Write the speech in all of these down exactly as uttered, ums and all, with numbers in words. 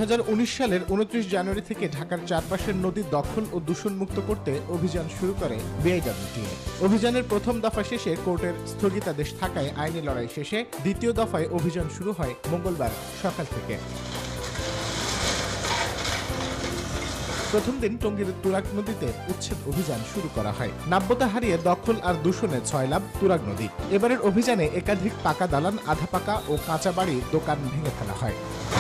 হাজার উনিশ সালের উনত্রিশ জানুয়ারি থেকে ঢাকার চারপাশের নদী দখল ও দূষণমুক্ত করতে অভিযান শুরু করে বিআইডব্লিউটিএ। অভিযানের প্রথম দফা শেষে কোর্টের স্থগিতাদেশ থাকায় আইনি লড়াই শেষে দ্বিতীয় দফায় অভিযান শুরু হয় মঙ্গলবার সকাল থেকে। প্রথম দিন টঙ্গীর তুরাগ নদীতে উচ্ছেদ অভিযান শুরু করা হয়। নাব্যতা হারিয়ে দখল আর দূষণে ছয় লাভ তুরাগ নদী। এবারের অভিযানে একাধিক পাকা দালান, আধা পাকা ও কাঁচা বাড়ি, দোকান ভেঙে ফেলা হয়।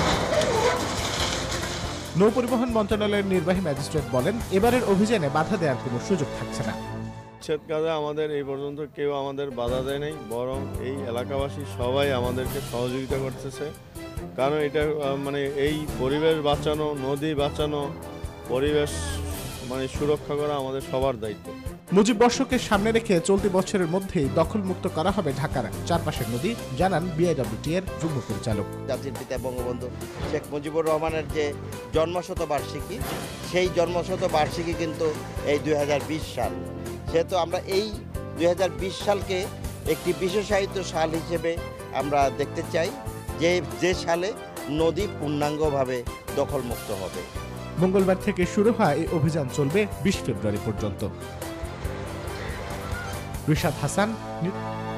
নৌপরিবহন মন্ত্রণালয়ের নির্বাহী ম্যাজিস্ট্রেট বলেন, এবারের অভিযানে বাধা দেওয়ার কোনো সুযোগ থাকছে না। উচ্ছেদ কাজে আমাদের এই পর্যন্ত কেউ আমাদের বাধা দেয় নাই, বরং এই এলাকাবাসী সবাই আমাদেরকে সহযোগিতা করতেছে। কারণ এটা মানে এই পরিবেশ বাঁচানো, নদী বাঁচানো, পরিবেশ মানে সুরক্ষা করা আমাদের সবার দায়িত্ব। মুজিব বর্ষকে সামনে রেখে চলতি বছরের মধ্যেই দখলমুক্ত করা হবে ঢাকার চারপাশের নদী, জানান বিআইডব্লিউটি এর যুগ্ম পরিচালক। জাতির পিতা বঙ্গবন্ধু শেখ মুজিবুর রহমানের যে জন্মশত বার্ষিকী, সেই জন্মশত বার্ষিকী কিন্তু এই দুই হাজার বিশ সাল। সেহেতু আমরা এই দুই হাজার বিশ সালকে একটি বিশেষায়িত সাল হিসেবে আমরা দেখতে চাই, যে যে সালে নদী পূর্ণাঙ্গভাবে দখলমুক্ত হবে। মঙ্গলবার থেকে শুরু হয় এই অভিযান চলবে বিশ ফেব্রুয়ারি পর্যন্ত। রিশাদ হাসান।